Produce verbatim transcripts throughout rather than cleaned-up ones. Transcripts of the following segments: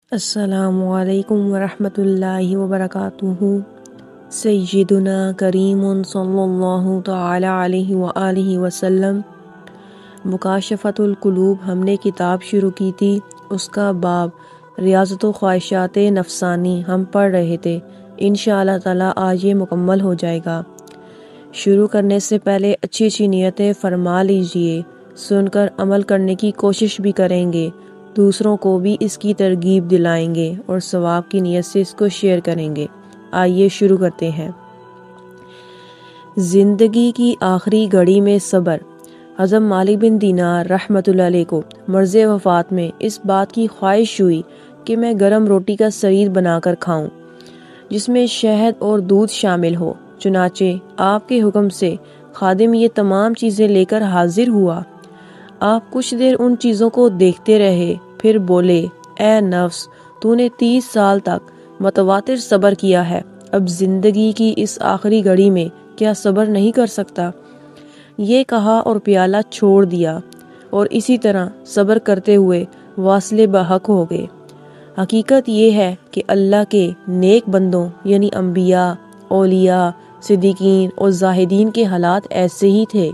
السلام علیکم ورحمۃ اللہ وبرکاتہ۔ سیدنا کریم صلی اللہ تعالی علیہ وآلہ وسلم۔ مکاشفۃ القلوب ہم نے کتاب شروع کی تھی، اس کا باب ریاضت و خواہشات نفسانی ہم پڑھ رہے تھے۔ انشاءاللہ تعالی آج یہ مکمل ہو جائے گا۔ شروع کرنے سے پہلے اچھی اچھی نیتیں فرما لیجئے، سن کر عمل کرنے کی کوشش بھی کریں گے، دوسروں کو بھی اس کی ترغیب دلائیں گے اور ثواب کی نیت سے اس کو شیئر کریں گے۔ آئیے شروع کرتے ہیں۔ زندگی کی آخری گھڑی میں صبر۔ حضرت مالک بن دینار رحمۃ اللہ علیہ کو مرض وفات میں اس بات کی خواہش ہوئی کہ میں گرم روٹی کا سرید بنا کر کھاؤں جس میں شہد اور دودھ شامل ہو۔ چنانچہ آپ کے حکم سے خادم یہ تمام چیزیں لے کر حاضر ہوا۔ آپ کچھ دیر ان چیزوں کو دیکھتے رہے، پھر بولے، اے نفس، تو نے تیس سال تک متواتر صبر کیا ہے، اب زندگی کی اس آخری گھڑی میں کیا صبر نہیں کر سکتا؟ یہ کہا اور پیالہ چھوڑ دیا، اور اسی طرح صبر کرتے ہوئے واصل بحق ہو گئے۔ حقیقت یہ ہے کہ اللہ کے نیک بندوں یعنی انبیاء، اولیاء، صدیقین اور زاہدین کے حالات ایسے ہی تھے۔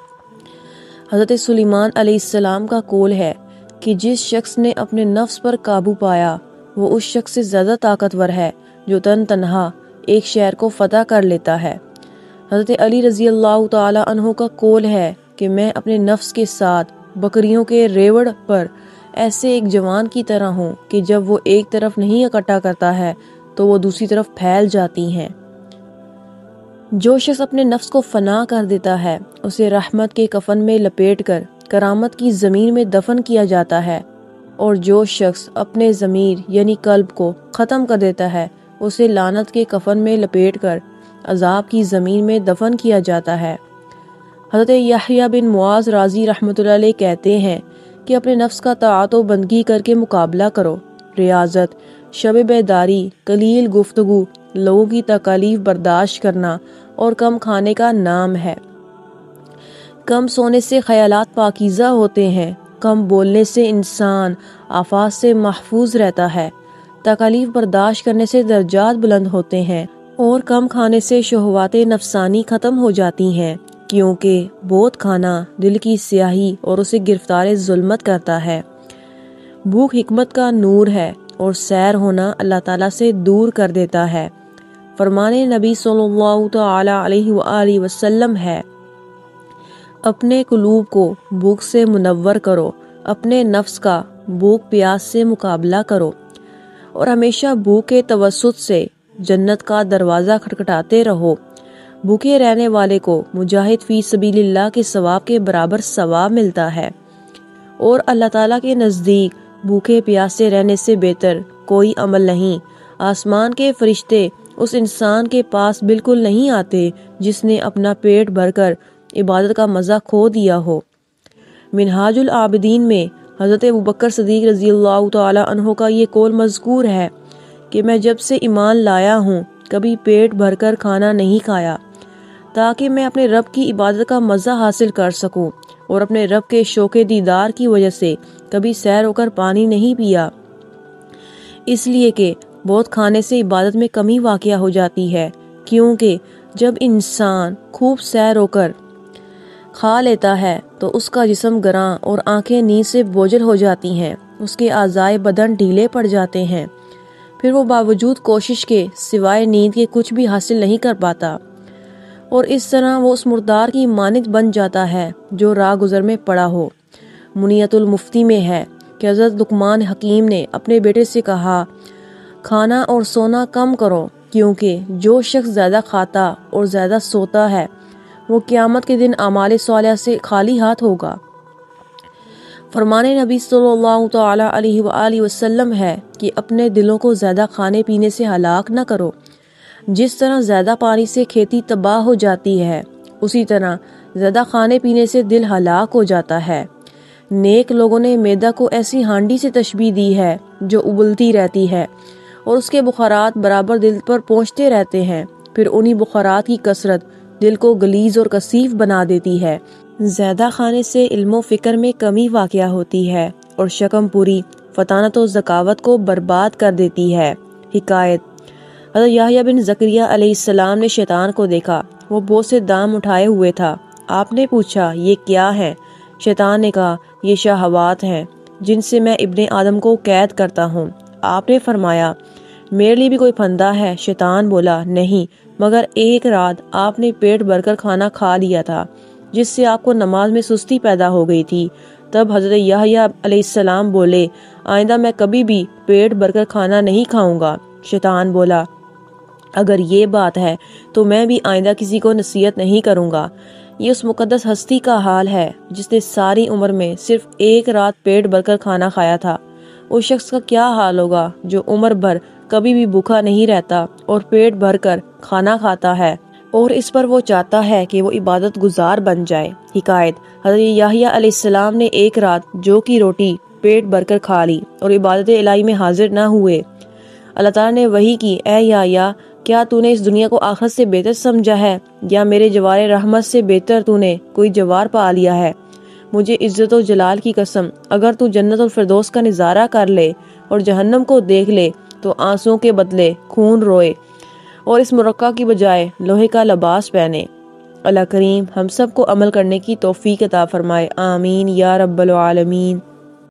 حضرت سلیمان علیہ السلام کا قول ہے کہ جس شخص نے اپنے نفس پر قابو پایا وہ اس شخص سے زیادہ طاقتور ہے جو تن تنہا ایک شہر کو فتح کر لیتا ہے۔ حضرت علی رضی اللہ تعالی عنہ کا قول ہے کہ میں اپنے نفس کے ساتھ بکریوں کے ریوڑ پر ایسے ایک جوان کی طرح ہوں کہ جب وہ ایک طرف نہیں اکٹھا کرتا ہے تو وہ دوسری طرف پھیل جاتی ہیں۔ جو شخص اپنے نفس کو فنا کر دیتا ہے اسے رحمت کے کفن میں لپیٹ کر کرامت کی زمین میں دفن کیا جاتا ہے، اور جو شخص اپنے ضمیر یعنی قلب کو ختم کر دیتا ہے اسے لعنت کے کفن میں لپیٹ کر عذاب کی زمین میں دفن کیا جاتا ہے۔ حضرت یحییٰ بن معاذ راضی رحمۃ اللہ علیہ کہتے ہیں کہ اپنے نفس کا طاعت و بندگی کر کے مقابلہ کرو۔ ریاضت، شب بیداری، قلیل گفتگو، لوگوں کی تکالیف برداشت کرنا اور کم کھانے کا نام ہے۔ کم سونے سے خیالات پاکیزہ ہوتے ہیں، کم بولنے سے انسان آفات سے محفوظ رہتا ہے، تکالیف برداشت کرنے سے درجات بلند ہوتے ہیں، اور کم کھانے سے شہوات نفسانی ختم ہو جاتی ہیں، کیونکہ بہت کھانا دل کی سیاہی اور اسے گرفتار ظلمت کرتا ہے۔ بھوک حکمت کا نور ہے اور سیر ہونا اللہ تعالیٰ سے دور کر دیتا ہے۔ فرمان نبی صلی اللہ تعالی علیہ وآلہ وسلم ہے، اپنے قلوب کو بھوک سے منور کرو، اپنے نفس کا بھوک پیاس سے مقابلہ کرو، اور ہمیشہ بھوک کے توسط سے جنت کا دروازہ کھٹکھٹاتے رہو۔ بھوکے رہنے والے کو مجاہد فی سبیل اللہ کے ثواب کے برابر ثواب ملتا ہے، اور اللہ تعالیٰ کے نزدیک بھوکے پیاسے رہنے سے بہتر کوئی عمل نہیں۔ آسمان کے فرشتے اس انسان کے پاس بالکل نہیں آتے جس نے اپنا پیٹ بھر کر عبادت کا مزہ کھو دیا ہو۔ منہاج العابدین میں حضرت ابوبکر صدیق رضی اللہ تعالی عنہ کا یہ قول مذکور ہے کہ میں جب سے ایمان لایا ہوں کبھی پیٹ بھر کر کھانا نہیں کھایا تاکہ میں اپنے رب کی عبادت کا مزہ حاصل کر سکوں، اور اپنے رب کے شوق دیدار کی وجہ سے کبھی سیر ہو کر پانی نہیں پیا، اس لیے کہ بہت کھانے سے عبادت میں کمی واقع ہو جاتی ہے، کیونکہ جب انسان خوب سیر ہو کر کھا لیتا ہے تو اس کا جسم گراں اور آنکھیں نیند سے بوجھل ہو جاتی ہیں، اس کے اعضائے بدن ڈھیلے پڑ جاتے ہیں، پھر وہ باوجود کوشش کے سوائے نیند کے کچھ بھی حاصل نہیں کر پاتا، اور اس طرح وہ اس مردار کی مانند بن جاتا ہے جو راہ گزر میں پڑا ہو۔ منیت المفتی میں ہے کہ حضرت لقمان حکیم نے اپنے بیٹے سے کہا، کھانا اور سونا کم کرو، کیونکہ جو شخص زیادہ کھاتا اور زیادہ سوتا ہے وہ قیامت کے دن اعمال صالحہ سے خالی ہاتھ ہوگا۔ فرمان نبی صلی اللہ تعالی علیہ وآلہ وسلم ہے کہ اپنے دلوں کو زیادہ کھانے پینے سے ہلاک نہ کرو۔ جس طرح زیادہ پانی سے کھیتی تباہ ہو جاتی ہے، اسی طرح زیادہ کھانے پینے سے دل ہلاک ہو جاتا ہے۔ نیک لوگوں نے معدہ کو ایسی ہانڈی سے تشبیہ دی ہے جو ابلتی رہتی ہے اور اس کے بخارات برابر دل پر پہنچتے رہتے ہیں، پھر انہی بخارات کی کثرت دل کو غلیظ اور کثیف بنا دیتی ہے۔ زیادہ کھانے سے علم و فکر میں کمی واقع ہوتی ہے اور شکم پوری فطانت و ذکاوت کو برباد کر دیتی ہے۔ حکایت: حضرت یحییٰ بن زکریا علیہ السلام نے شیطان کو دیکھا، وہ بہت سے دام اٹھائے ہوئے تھا۔ آپ نے پوچھا، یہ کیا ہے؟ شیطان نے کہا، یہ شہوات ہیں جن سے میں ابن آدم کو قید کرتا ہوں۔ آپ نے فرمایا، میرے لیے بھی کوئی پھندا ہے؟ شیطان بولا، نہیں، مگر ایک رات آپ نے پیٹ بھر کر کھانا کھا لیا تھا جس سے آپ کو نماز میں سستی پیدا ہو گئی تھی۔ تب حضرت یحییٰ علیہ السلام بولے، آئندہ میں کبھی بھی پیٹ بھر کر کھانا نہیں کھاؤں گا۔ شیطان بولا، اگر یہ بات ہے تو میں بھی آئندہ کسی کو نصیحت نہیں کروں گا۔ یہ اس مقدس ہستی کا حال ہے جس نے ساری عمر میں صرف ایک رات پیٹ بھر کر کھانا کھایا تھا۔ اس شخص کا کیا حال ہوگا جو عمر بھر کبھی بھی بھوکا نہیں رہتا اور پیٹ بھر کر کھانا کھاتا ہے اور اس پر وہ چاہتا ہے کہ وہ عبادت گزار بن جائے۔ حکایت: حضرت یحییٰ علیہ السلام نے ایک رات جو کی روٹی پیٹ بھر کر کھا لی اور عبادت الہی میں حاضر نہ ہوئے۔ اللہ تعالیٰ نے وحی کی، اے یحییٰ، کیا تو نے اس دنیا کو آخرت سے بہتر سمجھا ہے یا میرے جوار رحمت سے بہتر تو نے کوئی جوار پا لیا ہے؟ مجھے عزت و جلال کی قسم، اگر تو جنت الفردوس کا نظارہ کر لے اور جہنم کو دیکھ لے تو آنسوؤں کے بدلے خون روئے اور اس مرقع کی بجائے لوہے کا لباس پہنے۔ اللہ کریم ہم سب کو عمل کرنے کی توفیق عطا فرمائے، آمین یا رب العالمین۔